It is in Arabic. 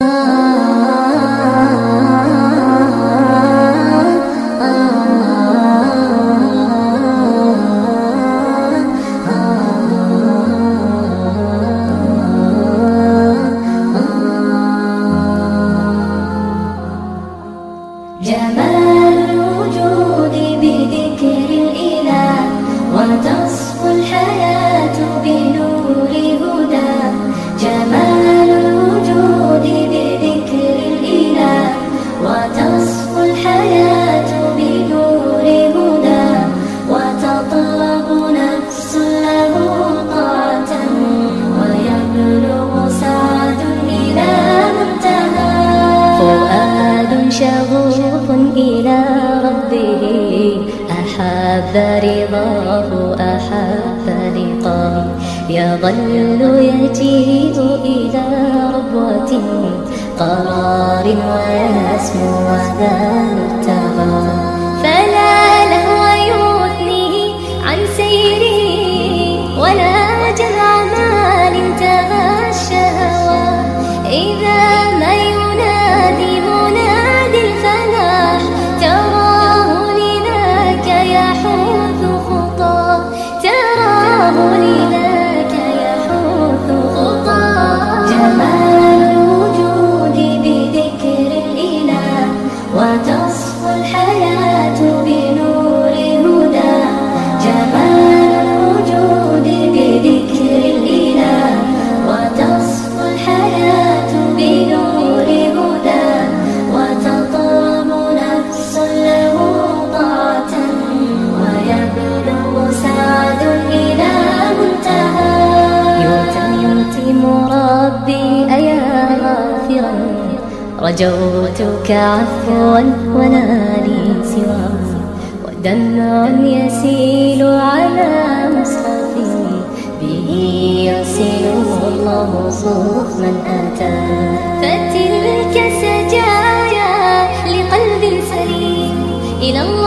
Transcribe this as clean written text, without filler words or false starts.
جمال الوجود بذكر الإله، وتصفو الحياة بنور هدى. جمال الوجود بذكر الإله، وتصفو الحياة بنور هدى. وتطلب نفس له طاعة، ويبلغ سعد إلى منتهى. فؤاد شغوف إلى ربه، أحب رضاه أحب لقاه. يظل يجيء إلى ربوة قرار، ويسمو وذا مرتضى. فلا لهو يثنيه عن سيره، ولا جمع مال انتهى الشهوى. إذا ما ينادي منادي الفلاح، تراه لذاك يحوث خطاه. تراه لذاك يحوث خطاه. جمال الوجود بذكر الإله، وتصفو الحياة بنور هدى. جمال الوجود بذكر الإله، وتصفو الحياة بنور هدى. وتطلب نفس له طاعة، ويبلغ سعد إلى منتهى. يتم ربي أيا غافرا، رجوتك عفوا ونالي سواه. ودمع يسيل على مصحفي، به يرسله الله صوف من أتى. فتلك سجايا لقلب سليم إلى الله.